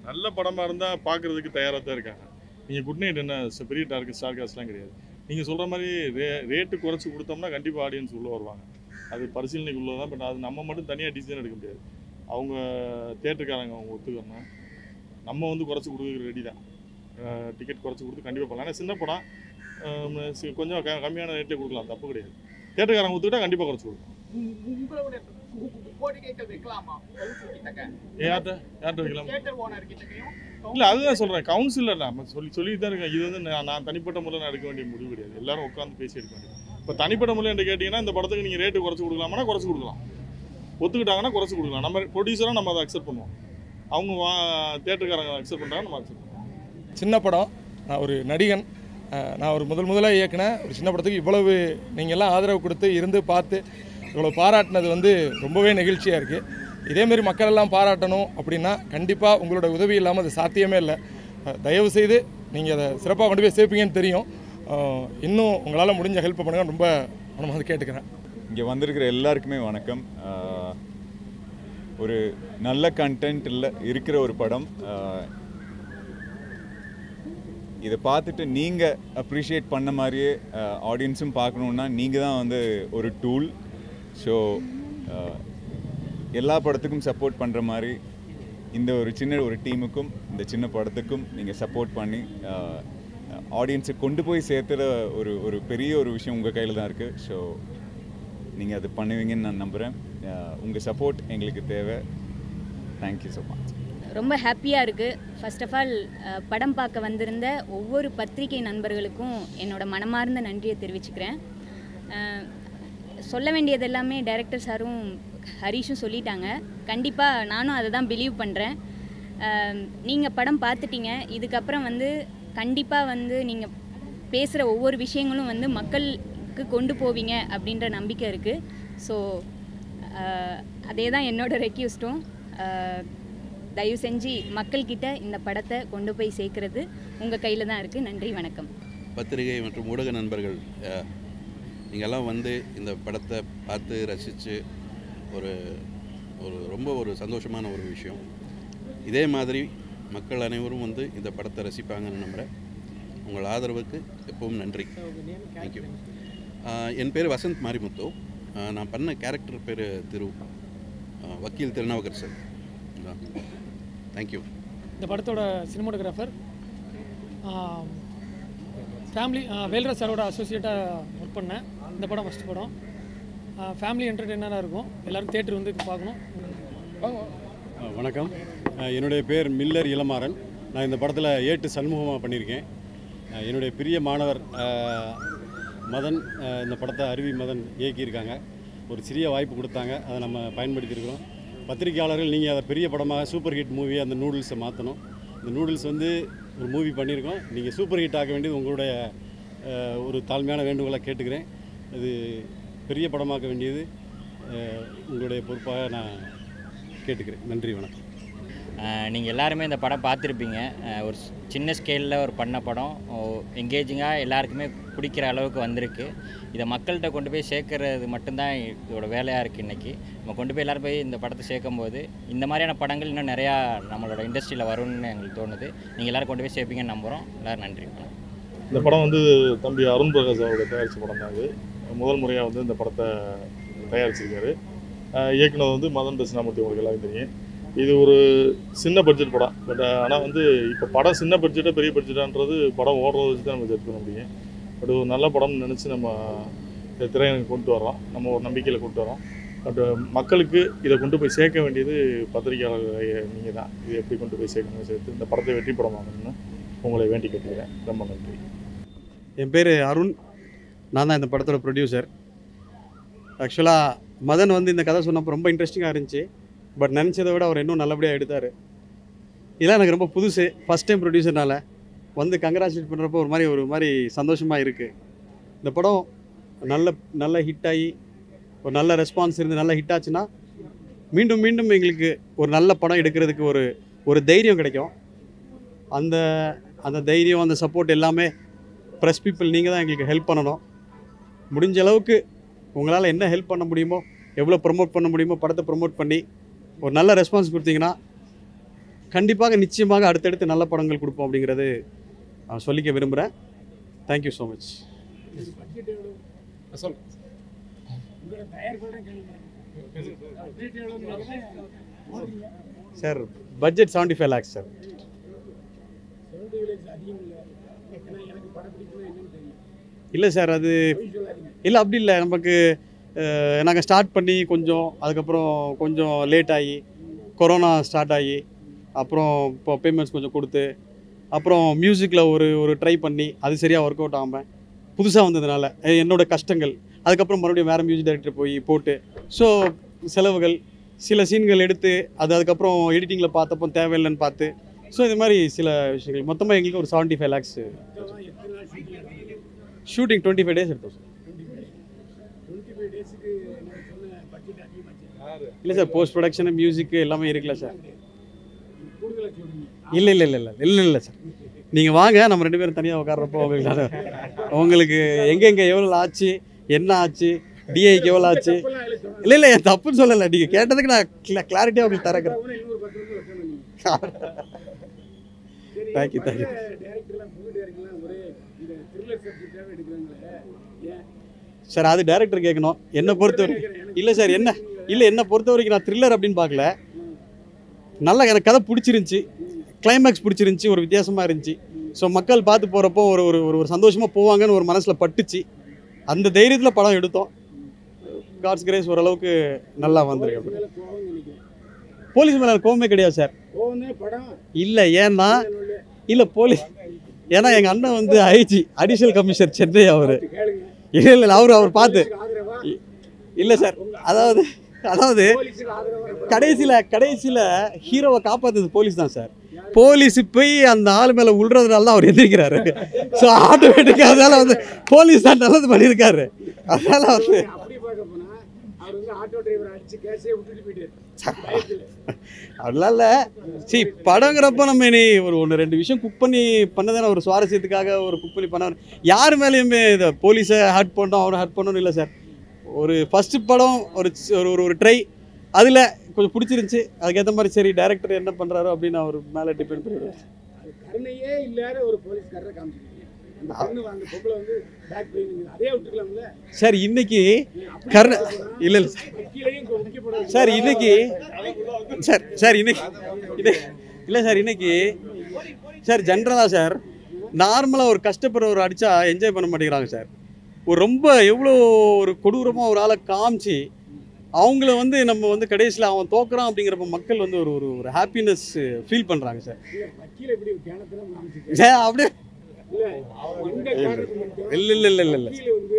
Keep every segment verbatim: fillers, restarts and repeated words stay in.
நல்ல படமாக இருந்தால் பார்க்குறதுக்கு தயாராக தான் இருக்காங்க. நீங்கள் குட் நைட் என்ன பெரிய டார்க்கு ஸ்டார் காஸ்ட்லாம் கிடையாது. நீங்கள் சொல்கிற மாதிரி ரே ரேட்டு குறைச்சி கொடுத்தோம்னா கண்டிப்பாக ஆடியன்ஸ் உள்ளே வருவாங்க. அது பரிசீலனைக்கு உள்ளே தான். பட் அது நம்ம மட்டும் தனியாக டிசிஷன் எடுக்க முடியாது. அவங்க தேட்டருக்காரங்க அவங்க ஒத்துக்கணும். நம்ம வந்து குறைச்சி கொடுக்குற ரெடி தான். டிக்கெட் குறைச்சி கொடுத்து கண்டிப்பாக பண்ணலாம். ஆனால் சின்ன படம் கொஞ்சம் க கம்மியான ரேட்லேயே கொடுக்கலாம், தப்பு கிடையாது. தேட்டருக்காரங்க ஒத்துக்கிட்டால் கண்டிப்பாக குறைச்சி கொடுக்கலாம். யார்கிட்ட யார்கிட்ட வைக்கலாம் இல்லை, அதுதான் சொல்கிறேன். கவுன்சிலர் நம்ம சொல்லி சொல்லிட்டு தான் இருக்கேன். இது வந்து நான் நான் தனிப்பட்ட முறையில் நான் எடுக்க வேண்டிய முடிவு கிடையாது. எல்லாரும் உட்காந்து பேசி எடுக்க வேண்டியது. இப்போ தனிப்பட்ட முறையில் என்று கேட்டிங்கன்னா இந்த படத்துக்கு நீங்கள் ரேட்டு குறைச்சி கொடுக்கலாமா, குறைச்சி கொடுக்கலாம். ஒத்துக்கிட்டாங்கன்னா குறைச்சி கொடுக்கலாம். நம்ம ப்ரொடியூசராக நம்ம அதை அக்செப்ட் பண்ணுவோம். அவங்க வா தேட்டருக்காரங்க அக்செப்ட் பண்ணுறாங்க, நம்ம அக்செப்ட் பண்ணுவோம். சின்ன படம், நான் ஒரு நடிகன், நான் ஒரு முதல் முதலாக இயக்குனேன். ஒரு சின்ன படத்துக்கு இவ்வளவு நீங்கள் எல்லாம் ஆதரவு கொடுத்து இருந்து பார்த்து இவ்வளோ பாராட்டினது வந்து ரொம்பவே நெகிழ்ச்சியாக இருக்குது. இதேமாரி மக்கள் எல்லாம் பாராட்டணும் அப்படின்னா கண்டிப்பாக உங்களோட உதவி இல்லாமல் அது சாத்தியமே இல்லை. தயவு செய்து நீங்கள் அதை சிறப்பாக கொண்டு போய் சேர்ப்பீங்கன்னு தெரியும். இன்னும் உங்களால் முடிஞ்ச ஹெல்ப் பண்ணுங்க, ரொம்ப மனமாக கேட்டுக்கிறேன். இங்கே வந்திருக்கிற எல்லாருக்குமே வணக்கம். ஒரு நல்ல கண்டென்ட் இல்லை இருக்கிற ஒரு படம். இதை பார்த்துட்டு நீங்கள் அப்ரிஷியேட் பண்ண மாதிரியே ஆடியன்ஸும் பார்க்கணுன்னா நீங்கள் தான் வந்து ஒரு டூல். ஸோ எல்லா படத்துக்கும் சப்போர்ட் பண்ணுற மாதிரி இந்த ஒரு சின்ன ஒரு டீமுக்கும் இந்த சின்ன படத்துக்கும் நீங்கள் சப்போர்ட் பண்ணி ஆடியன்ஸை கொண்டு போய் சேர்த்துற ஒரு ஒரு பெரிய ஒரு விஷயம் உங்கள் கையில் தான் இருக்குது. ஸோ நீங்கள் அது பண்ணுவீங்கன்னு நான் நம்புகிறேன். உங்கள் சப்போர்ட் எங்களுக்கு தேவை. Thank you so much. ரொம்ப ஹாப்பியாக இருக்குது. ஃபர்ஸ்ட் ஆஃப் ஆல் படம் பார்க்க வந்திருந்த ஒவ்வொரு பத்திரிகை நண்பர்களுக்கும் என்னோட மனமார்ந்த நன்றியை தெரிவிச்சுக்கிறேன். சொல்ல வேண்டியது எல்லாமே டைரக்டர் சாரும் ஹரிஷும் சொல்லிட்டாங்க. கண்டிப்பாக நானும் அதை தான் பிலீவ் பண்ணுறேன். நீங்கள் படம் பார்த்துட்டீங்க, இதுக்கப்புறம் வந்து கண்டிப்பாக வந்து நீங்கள் பேசுகிற ஒவ்வொரு விஷயங்களும் வந்து மக்களுக்கு கொண்டு போவீங்க அப்படின்ற நம்பிக்கை இருக்குது. ஸோ அதே தான் என்னோடய ரெக்யூஸ்ட்டும். தயவு செஞ்சு மக்கள்கிட்ட இந்த படத்தை கொண்டு போய் சேர்க்கறது உங்கள் கையில் தான் இருக்குது. நன்றி, வணக்கம். பத்திரிகை மற்றும் ஊடக நண்பர்கள் நீங்கள்லாம் வந்து இந்த படத்தை பார்த்து ரசித்து ஒரு ஒரு ரொம்ப ஒரு சந்தோஷமான ஒரு விஷயம். இதே மாதிரி மக்கள் அனைவரும் வந்து இந்த படத்தை ரசிப்பாங்கன்னு நம்புகிறேன். உங்கள் ஆதரவுக்கு எப்பவும் நன்றி. தேங்க்யூ. என் பேர் வசந்த் மாரிமுத்து. நான் பண்ண கேரக்டர் பேர் திரு வக்கீல் திருநாவுக்கரசர். தேங்க்யூ. இந்த படத்தோட சினிமாட்டோகிராஃபர் ஃபேமிலி வேல்ராஜ் சாரோட அசோசியேட்டாக ஒர்க் பண்ணேன். இந்த படம் ஃபஸ்ட் படம். ஃபேமிலி என்டர்டெய்னராக இருக்கும். எல்லோரும் தேட்டர் வந்து பார்க்கணும். வணக்கம், என்னுடைய பேர் மில்லர் இளமாறன். நான் இந்த படத்தில் ஏட்டு சண்முகமாக பண்ணியிருக்கேன். என்னுடைய பிரிய மாணவர் மதன் இந்த படத்தை அருவி மதன் இயக்கியிருக்காங்க. ஒரு சிறிய வாய்ப்பு கொடுத்தாங்க, அதை நம்ம பயன்படுத்தியிருக்கிறோம். பத்திரிகையாளர்கள் நீங்கள் அதை பெரிய படமாக சூப்பர் ஹிட் மூவியை அந்த நூடுல்ஸை மாற்றணும். இந்த நூடுல்ஸ் வந்து ஒரு மூவி பண்ணியிருக்கோம். நீங்கள் சூப்பர் ஹிட் ஆக வேண்டியது உங்களுடைய ஒரு தாழ்மையான வேண்டுகோளை கேட்டுக்கிறேன். அது பெரிய படமாக்க வேண்டியது உங்களுடைய பொறுப்பாக நான் கேட்டுக்கிறேன். நன்றி, வணக்கம். நீங்கள் எல்லாருமே இந்த படம் பார்த்துருப்பீங்க. ஒரு சின்ன ஸ்கேலில் ஒரு பண்ண படம் எங்கேஜிங்காக எல்லாருக்குமே பிடிக்கிற அளவுக்கு வந்திருக்கு. இதை மக்கள்கிட்ட கொண்டு போய் சேர்க்கறது மட்டும்தான் இதோட வேலையாக இருக்குது. இன்றைக்கி நம்ம கொண்டு போய் எல்லோரும் போய் இந்த படத்தை சேர்க்கும் போது இந்த மாதிரியான படங்கள் இன்னும் நிறையா நம்மளோட இண்டஸ்ட்ரியில் வரும்னு எங்களுக்கு தோணுது. நீங்கள் எல்லோரும் கொண்டு போய் சேர்ப்பீங்கன்னு நம்புகிறோம். எல்லோரும் நன்றி. இந்த படம் வந்து தம்பி அருண் பிரகாஷ் அவரோட தயாரித்த படம் தான். அது முதல் முறையாக வந்து இந்த படத்தை தயாரிச்சிருக்காரு. இயக்குனர் வந்து மதன் தட்சிணாமூர்த்தி, உங்களுக்கு எல்லாரும் தெரியும். இது ஒரு சின்ன பட்ஜெட் படம். பட் ஆனால் வந்து இப்போ படம் சின்ன பட்ஜெட்டாக பெரிய பட்ஜெட்டான்றது படம் ஓடுறத வச்சு தான் நம்ம ஜட்ஜ் பண்ண முடியும். பட் ஒரு நல்ல படம்னு நினச்சி நம்ம திரையரங்குக்கு கொண்டு வரோம். நம்ம ஒரு நம்பிக்கையில் கொண்டு வரோம். பட் மக்களுக்கு இதை கொண்டு போய் சேர்க்க வேண்டியது பத்திரிகையாளர்கள் நீங்கள் தான். இது எப்படி கொண்டு போய் சேர்க்கணும், சேர்த்து இந்த படத்தை வெற்றி படமாகணும்னு உங்களை வேண்டி கேட்டுக்கிறேன். ரொம்ப நன்றி. என் பேர் அருண். நான் தான் இந்த படத்தோட ப்ரொடியூசர். ஆக்சுவலாக மதன் வந்து இந்த கதை சொன்னப்போ ரொம்ப இன்ட்ரெஸ்டிங்காக இருந்துச்சு. பட் நினச்சதை விட அவர் இன்னும் நல்லபடியாக எடுத்தார். இதெல்லாம் எனக்கு ரொம்ப புதுசு. ஃபஸ்ட் டைம் ப்ரொடியூசர்னால வந்து கங்க்ராச்சுலேட் பண்ணுறப்போ ஒரு மாதிரி ஒரு மாதிரி சந்தோஷமாக இருக்குது. இந்த படம் நல்ல நல்ல ஹிட் ஆகி ஒரு நல்ல ரெஸ்பான்ஸ் இருந்து நல்ல ஹிட் ஆச்சுன்னா மீண்டும் மீண்டும் எங்களுக்கு ஒரு நல்ல படம் எடுக்கிறதுக்கு ஒரு ஒரு தைரியம் கிடைக்கும். அந்த அந்த தைரியம், அந்த சப்போர்ட் எல்லாமே ப்ரெஸ் பீப்புள் நீங்கள் தான் எங்களுக்கு ஹெல்ப் பண்ணணும். முடிஞ்ச அளவுக்கு உங்களால் என்ன ஹெல்ப் பண்ண முடியுமோ, எவ்வளோ ப்ரொமோட் பண்ண முடியுமோ படத்தை ப்ரொமோட் பண்ணி ஒரு நல்ல ரெஸ்பான்ஸ் கொடுத்தீங்கன்னா கண்டிப்பாக நிச்சயமாக அடுத்தடுத்து நல்ல படங்கள் கொடுப்போம் அப்படிங்கிறது நான் சொல்லிக்க விரும்புகிறேன். Thank you so much. Sir budget seventy five lakhs sir. இல்லை சார் அது இல்லை அப்படி இல்லை. நமக்கு நாங்கள் ஸ்டார்ட் பண்ணி கொஞ்சம் அதுக்கப்புறம் கொஞ்சம் லேட் ஆகி கொரோனா ஸ்டார்ட் ஆகி அப்புறம் இப்போ பேமெண்ட்ஸ் கொஞ்சம் கொடுத்து அப்புறம் மியூசிக்கில் ஒரு ஒரு ட்ரை பண்ணி அது சரியாக ஒர்க் அவுட் ஆகாமல் புதுசாக வந்ததுனால என்னோடய கஷ்டங்கள், அதுக்கப்புறம் மறுபடியும் வேறு மியூசிக் டைரக்டர் போய் போட்டு ஸோ செலவுகள், சில சீன்கள் எடுத்து அது அதுக்கப்புறம் எடிட்டிங்கில் பார்த்தப்போ தேவையில்லைன்னு பார்த்து ஸோ இது மாதிரி சில விஷயங்கள் மொத்தமாக எங்களுக்கு ஒரு seventy five lakhs shooting twenty five days எடுத்தோம் சார். இல்லை சார் போஸ்ட் ப்ரொடக்ஷனு மியூசிக்கு எல்லாமே இருக்குல்ல சார். இல்லை இல்லை இல்லை இல்லை இல்லை இல்லை சார் நீங்கள் வாங்க, நம்ம ரெண்டு பேரும் தனியாக உட்கார்றப்போ உங்களுக்கு உங்களுக்கு எங்கெங்கே எவ்வளோ ஆச்சு என்ன ஆச்சு டிஐக்கு எவ்வளோ ஆச்சு இல்லை இல்லை என் தப்புன்னு சொல்லலை. நீங்கள் கேட்டதுக்கு நான் கிளா கிளாரிட்டியாக உங்களுக்கு தரக்கிறேன். Thank you thank you sir. அது டைரக்டர் கேட்கணும். என்னை பொறுத்த வரைக்கும் இல்லை சார் என்ன இல்லை என்னை பொறுத்த வரைக்கும் நான் த்ரில்லர் அப்படின்னு பார்க்கல. நல்லா எனக்கு கதை பிடிச்சிருந்துச்சி, கிளைமேக்ஸ் பிடிச்சிருந்துச்சி, ஒரு வித்தியாசமாக இருந்துச்சு. ஸோ மக்கள் பார்த்து போகிறப்போ ஒரு ஒரு ஒரு சந்தோஷமாக போவாங்கன்னு ஒரு மனசில் பட்டுச்சு. அந்த தைரியத்தில் படம் எடுத்தோம். காட்ஸ் கிரேஸ் ஓரளவுக்கு நல்லா வந்திருக்கு. போலீஸ் மேலே கோவமே கிடையாது சார். இல்லை ஏன்னா இல்லை போலீஸ் ஏன்னா எங்கள் அண்ணன் வந்து ஐஜி அடிஷனல் கமிஷனர் சென்னை. அவர் இல்லை இல்லை அவர் அவர் பார்த்து இல்லை சார். அதாவது அதாவது கடைசியில் கடைசியில் ஹீரோவை காப்பாற்றுறது போலீஸ் தான் சார். போலீஸ் போய் அந்த ஆள் மேலே விழுறதுனால தான் அவர் எந்திரிக்கிறாரு. ஸோ ஆட்டோமேட்டிக்காக அதனால் வந்து போலீஸ் தான் நல்லது பண்ணியிருக்காரு. அதனால் வந்து அதெல்லாம் இல்லை. சரி படங்கிறப்ப நம்ம இனி ஒரு ஒன்று ரெண்டு விஷயம் குக் பண்ணி பண்ணதானே ஒரு சுவாரஸ்யத்துக்காக ஒரு குக் பண்ணி பண்ண யார் மேலேயுமே இதை போலீஸை ஹர்ட் பண்ணோம் அவரை ஹர்ட் பண்ணணும் இல்லை சார். ஒரு ஃபஸ்ட்டு படம் ஒரு ஒரு ஒரு ட்ரை அதில் கொஞ்சம் பிடிச்சிருந்துச்சி. அதுக்கேற்ற மாதிரி சரி டைரக்டர் என்ன பண்ணுறாரோ அப்படின்னு அவர் மேலே டிபெண்ட் பண்ணிடுவார். கருணையே இல்லாத ஒரு போலீஸ்காரரை காமிச்சிருக்கீங்க. சார் இன்னைக்கு கருணை இல்லை இல்லை சார் இன்னைக்கு சார் சார் இன்னைக்கு இல்லை சார் இன்னைக்கு சார் ஜென்ரலாக சார் நார்மலாக ஒரு கஷ்டப்படுறவர் அடித்தா என்ஜாய் பண்ண மாட்டேங்கிறாங்க சார். ஒரு ரொம்ப எவ்வளோ ஒரு கொடூரமாக ஒரு ஆளை காமிச்சு அவங்கள வந்து நம்ம வந்து கடைசியில் அவன் தோக்குறான் அப்படிங்கிறப்ப மக்கள் வந்து ஒரு ஒரு ஹாப்பினஸ் ஃபீல் பண்ணுறாங்க சார். சார் அப்படியே இல்லை இல்லை இல்லை இல்லை இல்லை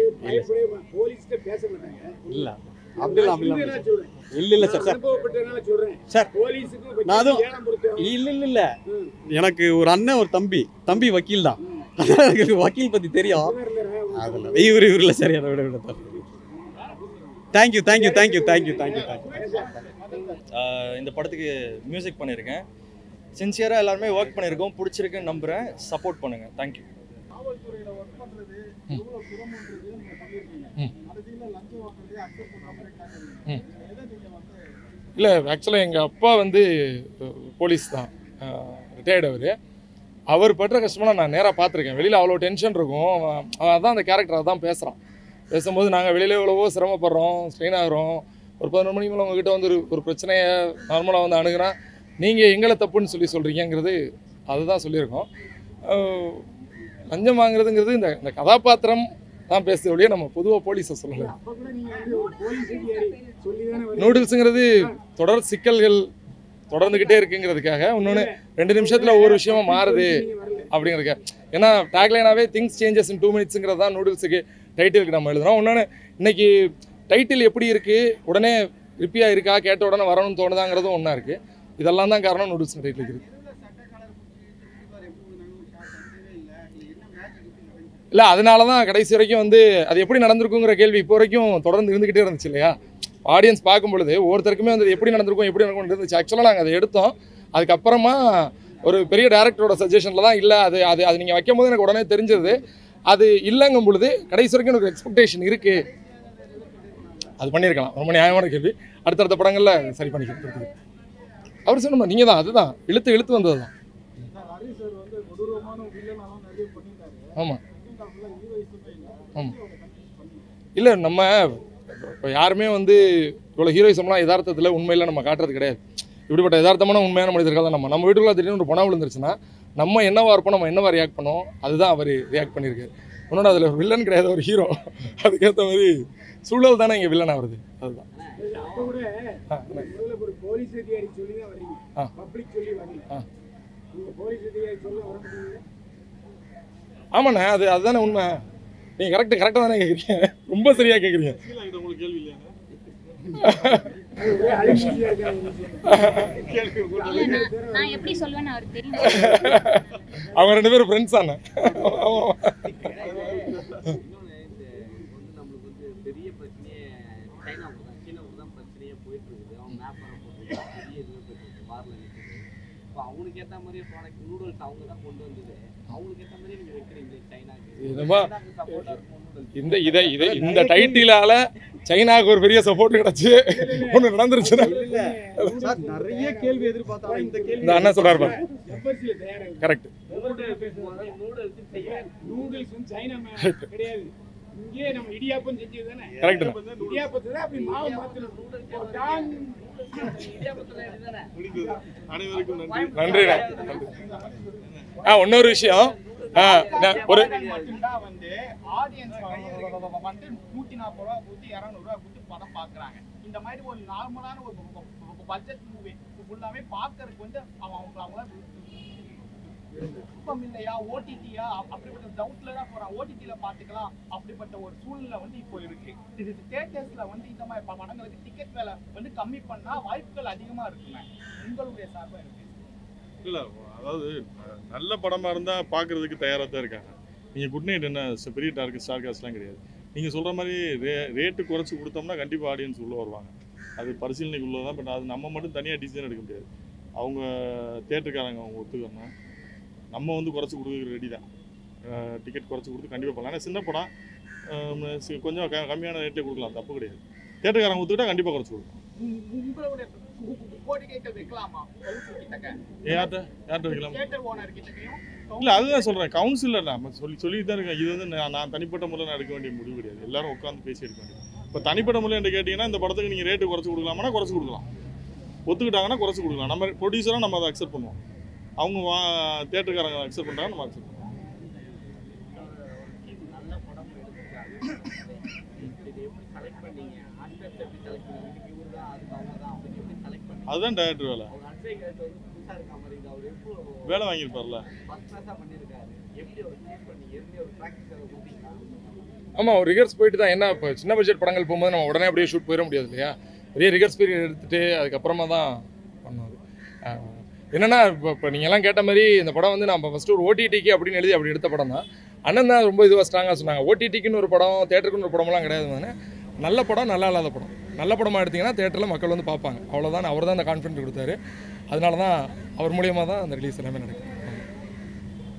இல்லை அப்படிலாம் அப்படிலாம் இல்லை இல்லை சார் சார் சார் நான் அதுவும் இல்லை இல்லை இல்லை எனக்கு ஒரு அண்ணன் ஒரு தம்பி தம்பி வக்கீல் தான். எனக்கு வக்கீல் பற்றி தெரியும். அதில் இவர் இவர் இல்லை சார் என்னை விட விட thank you thank you thank you thank you thank you thank you. இந்த படத்துக்கு மியூசிக் பண்ணியிருக்கேன். சின்சியராக எல்லாருமே ஒர்க் பண்ணியிருக்கோம். பிடிச்சிருக்குன்னு நம்புகிறேன். சப்போர்ட் பண்ணுங்கள். தேங்க்யூ. இல்லை ஆக்சுவலாக எங்கள் அப்பா வந்து போலீஸ் தான், ரிட்டையர்டு. அவர் அவர் படுற கஷ்டமெல்லாம் நான் நேராக பார்த்துருக்கேன். வெளியில் அவ்வளோ டென்ஷன் இருக்கும். அதான் அந்த கேரக்டர் அதான் பேசுகிறான். பேசும்போது நாங்கள் வெளியில் எவ்வளவோ சிரமப்படுறோம், ஸ்ட்ரெயின் ஆகிறோம். ஒரு பதினொரு மணிக்கு மேலே உங்ககிட்ட வந்து ஒரு ஒரு பிரச்சனையை நார்மலாக வந்து அணுகுனா நீங்கள் எங்களை தப்புன்னு சொல்லி சொல்கிறீங்கிறது அதுதான் சொல்லியிருக்கோம். லஞ்சம் வாங்குறதுங்கிறது இந்த இந்த கதாபாத்திரம் தான் பேசுகிற வழியே நம்ம பொதுவாக போலீஸை சொல்லலாம். நூடுல்ஸுங்கிறது தொடர் சிக்கல்கள் தொடர்ந்துக்கிட்டே இருக்குங்கிறதுக்காக இன்னொன்று ரெண்டு நிமிஷத்தில் ஒவ்வொரு விஷயமா மாறுது அப்படிங்கிறதுக்காக. ஏன்னா டேக்லைனாகவே திங்ஸ் சேஞ்சஸ் இன் டூ மினிட்ஸுங்கிறது தான் நூடுல்ஸுக்கு டைட்டிலுக்கு நம்ம எழுதுகிறோம். இன்னொன்று இன்றைக்கி டைட்டில் எப்படி இருக்குது, உடனே ரிப்பியாக இருக்கா, கேட்ட உடனே வரணும்னு தோணுதாங்கிறதும் ஒன்றா இருக்குது. இதெல்லாம் தான் காரணம் நூடுல்ஸ் டைட்டில் இருக்குது. இல்லை அதனால தான் கடைசி வரைக்கும் வந்து அது எப்படி நடந்திருக்குங்கிற கேள்வி இப்போ வரைக்கும் தொடர்ந்து இருந்துக்கிட்டே இருந்துச்சு இல்லையா. ஆடியன்ஸ் பார்க்கும் பொழுது ஒவ்வொருத்தருக்குமே வந்து எப்படி நடந்திருக்கும் எப்படி நடக்கும் இருந்துச்சு. ஆக்சுவலாக நாங்கள் அதை எடுத்தோம். அதுக்கப்புறமா ஒரு பெரிய டேரக்டரோட சஜஷனில் தான் இல்லை அது அது அது நீங்கள் வைக்கும் போது எனக்கு உடனே தெரிஞ்சது. அது இல்லைங்கும் பொழுது கடைசி வரைக்கும் எனக்கு எக்ஸ்பெக்டேஷன் இருக்குது. அது பண்ணியிருக்கலாம். ரொம்ப நியாயமான கேள்வி. அடுத்தடுத்த படங்களில் சரி பண்ணிக்கிறதுக்கு அவர் சொன்ன நீங்கள் தான் அதுதான் இழுத்து இழுத்து வந்தது தான். ஆமாம் ஆமாம் இல்லை நம்ம இப்போ யாருமே வந்து இவ்வளோ ஹீரோயிசம்லாம் யதார்த்தத்தில் உண்மையில் நம்ம காட்டுறது கிடையாது. இப்படிப்பட்ட யதார்த்தமான உண்மையான மனிதர்கள் தான் நம்ம நம்ம வீட்டுக்குள்ள திடீர்னு ஒரு பணம் விழுந்துருச்சுன்னா நம்ம என்னவா இருப்போம், நம்ம என்னவா ரியாக்ட் பண்ணுவோம், அதுதான் அவர் ரியாக்ட் பண்ணியிருக்காரு. இன்னொன்று அதில் வில்லன் கிடையாது, ஒரு ஹீரோ. அதுக்கேற்ற மாதிரி சூழல் தானே இங்கே வில்லன் ஆகுது. அதுதான் ஆமாண்ணே, அது அதுதானே உண்மை. நீங்கள் கரெக்டு கரெக்டாக தானே கேட்குறீங்க, ரொம்ப சரியாக கேட்குறீங்க. நான் எப்படி சொல்வேன்னு அவருக்கு தெரியும். அவங்க ரெண்டு பேரும் ஃப்ரெண்ட்ஸ் தானே. அவங்களுக்கு ஏற்ற மாதிரி ப்ராடக்ட் நூடுல்ஸ் அவங்க தான் கொண்டு வந்தது. அவங்களுக்கு ஏற்ற மாதிரி நீங்க வைக்கிறீங்களே சைனாக்கு. இந்த இதை இதை இந்த டைட்டிலால சைனாவுக்கு ஒரு பெரிய சப்போர்ட் கிடைச்சு ஒன்று நடந்துருச்சுன்னா நிறைய கேள்வி எதிர்பார்த்தா இந்த கேள்வி இந்த அண்ணா சொல்றாரு பாரு. கரெக்ட். நூடுல்ஸ் சைனா கிடையாது, இங்கே நம்ம இடியாப்பம் செஞ்சது தானே. கரெக்ட். இடியாப்பத்தை தான் அப்படி மாவு மாத்தணும். அனைவருக்கும் நன்றி. நன்றி. ஆ இன்னொரு விஷயம், ஒரு வந்து ஆடியன்ஸ் வந்து நூத்தி நாற்பது ரூபா கொடுத்து இருநூறு ரூபா கொடுத்து படம் பாக்குறாங்க. இந்த மாதிரி ஒரு நார்மலான ஒரு பட்ஜெட் மூவி ஃபுல்லாவே பாக்குறதுக்கு வந்து அவங்க அவங்க விருப்பம் இல்லையா, ஓடிடியா அப்படிப்பட்ட டவுட்ல தான் போறான். ஓடிடியில பாத்துக்கலாம் அப்படிப்பட்ட ஒரு சூழ்நிலை வந்து இப்போ இருக்கு. இது தியேட்டர்ஸ்ல வந்து இந்த மாதிரி படங்களுக்கு டிக்கெட் விலை வந்து கம்மி பண்ணா வாய்ப்புகள் அதிகமா இருக்குங்க. உங்களுடைய சார்பா இருக்கு இல்லை, அதாவது நல்ல படமாக இருந்தால் பார்க்குறதுக்கு தயாராக தான் இருக்காங்க. நீங்கள் குட் நைட் என்ன பெரிய டார்க்கு ஸ்டார் காஸ்ட்லாம் கிடையாது. நீங்கள் சொல்கிற மாதிரி ரே ரேட்டு குறைச்சி கொடுத்தோம்னா கண்டிப்பாக ஆடியன்ஸ் உள்ளே வருவாங்க. அது பரிசீலனைக்கு உள்ளே தான். பட் அது நம்ம மட்டும் தனியாக டிசிஷன் எடுக்க முடியாது. அவங்க தேட்டருக்காரங்க அவங்க ஒத்துக்கணும். நம்ம வந்து குறைச்சி கொடுக்குற ரெடி தான். டிக்கெட் குறைச்சி கொடுத்து கண்டிப்பாக பண்ணலாம். ஆனால் சின்ன படம் கொஞ்சம் க கம்மியான ரேட்லேயே கொடுக்கலாம், தப்பு கிடையாது. தேட்டருக்காரங்க ஒத்துக்கிட்டால் கண்டிப்பாக குறைச்சி கொடுக்கலாம். இல்லை, அதுதான் சொல்கிறேன். கவுன்சிலர் நம்ம சொல்லி சொல்லிட்டு தான் இருக்கேன். இது வந்து நான் நான் தனிப்பட்ட முறையில் நான் எடுக்க வேண்டிய முடிவு கிடையாது. எல்லாரும் உட்காந்து பேசி எடுக்க வேண்டியது. இப்போ தனிப்பட்ட முறையில் என்ன கேட்டிங்கன்னா, இந்த படத்துக்கு நீங்கள் ரேட்டு குறைச்சி கொடுக்கலாமான்னா குறைச்சி கொடுக்கலாம், ஒத்துக்கிட்டாங்கன்னா குறைச்சி கொடுக்கலாம். நம்ம ப்ரொடியூசராக நம்ம அதை அக்செப்ட் பண்ணுவோம். அவங்க வா தேட்டருக்காரங்க அக்செப்ட் பண்ணுறாங்க, நம்ம அக்செப்ட் பண்ணுவோம். அதுதான் டைரக்டர் வேலை. வேலை வாங்கியிருப்பார்ல. ஆமாம், ஒரு ரிகர்ஸ் போயிட்டு தான். என்ன இப்போ சின்ன பட்ஜெட் படங்கள் போகும்போது நம்ம உடனே அப்படியே ஷூட் போயிட முடியாது இல்லையா. பெரிய ரிகர்ஸ் பீரியட் எடுத்துகிட்டு அதுக்கப்புறமா தான் பண்ணோம். என்னென்னா இப்போ இப்போ நீங்கள்லாம் கேட்ட மாதிரி இந்த படம் வந்து நம்ம ஃபஸ்ட்டு ஒரு ஓடிடிக்கு அப்படின்னு எழுதி அப்படி எடுத்த படம் தான். அண்ணன் தான் ரொம்ப இதுவாக ஸ்ட்ராங்காக சொன்னாங்க. ஓடிடிக்குன்னு ஒரு படம், தேட்டருக்குன்னு ஒரு படமெல்லாம் கிடையாது. நல்ல படம், நல்லா இல்லாத படம். நல்ல படமாக எடுத்திங்கன்னா தேட்டரில் மக்கள் வந்து பார்ப்பாங்க. அவ்வளோதான். அவர் தான் அந்த கான்ஃபிடென்ட் கொடுத்தாரு. அதனால தான் அவர் மூலியமாக தான் அந்த ரிலீஸ் எல்லாமே நடக்கும்.